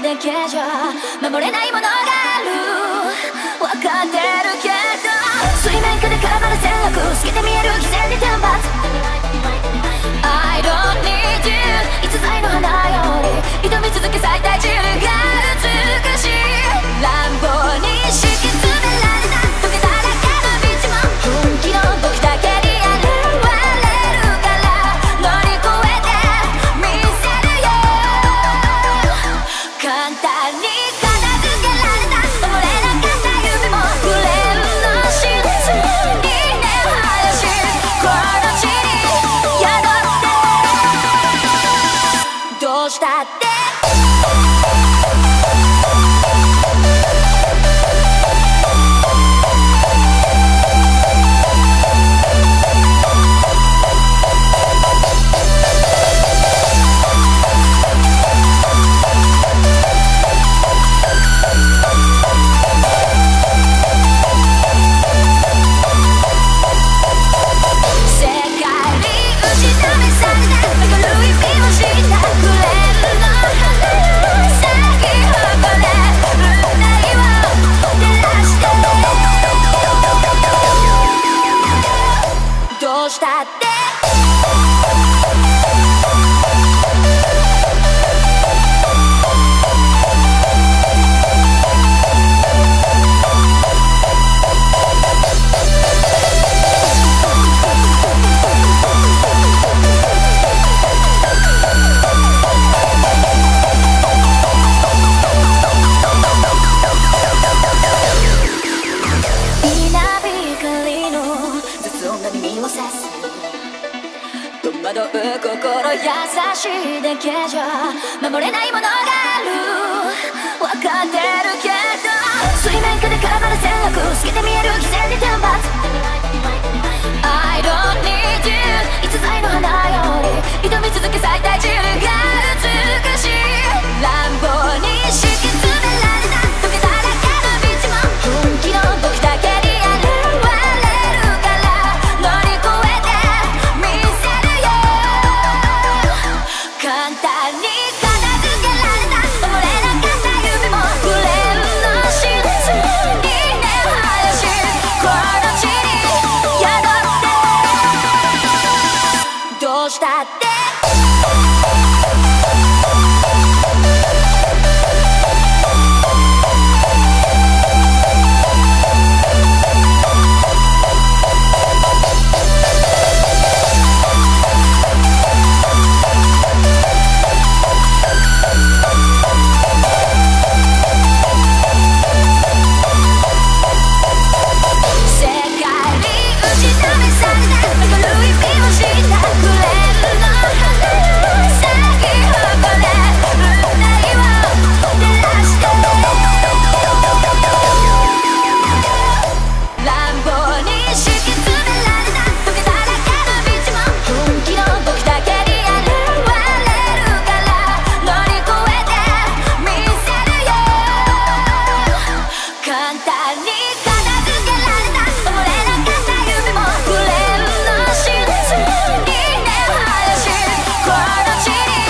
だけじゃ守れないものがある分かってるけど水面下で絡まる戦略透けて見える偽善に天罰 I don't need you 逸材の花より挑み続け最大汁が美しい乱暴に敷き詰められた溶けだらけの道も本気の僕だけに現れるから乗り越えてみせるよ簡単に片付けられた守れなかった夢もフレームの真実に根を生やしこの地に宿ってどうしたってどうしたって戸惑う心優しいだけじゃ守れないものがある分かってるけど水面下で絡まる戦略透けて見える偽善に天罰 I don't need you 逸材の花より挑み続け最大汁が美しい乱暴に敷き詰められた溶けだらけの道も本気の僕だけに現れるから乗り越えてみせるよ簡単に片付けられた守れなかった夢もフレームの真実に根を生やしこの地に宿ってどうしたって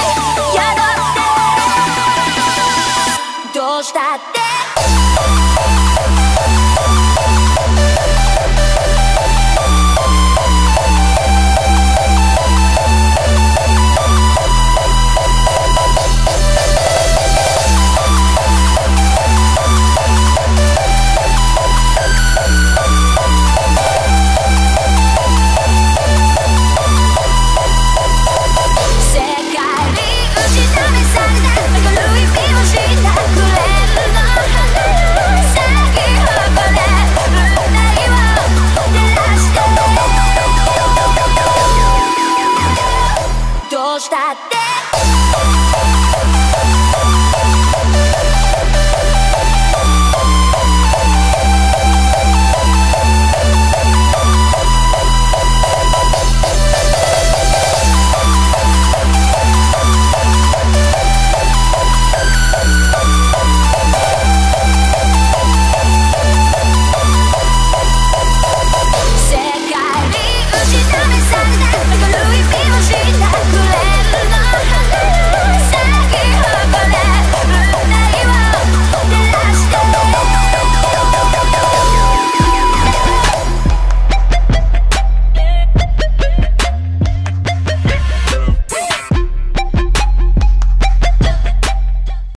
どうしたって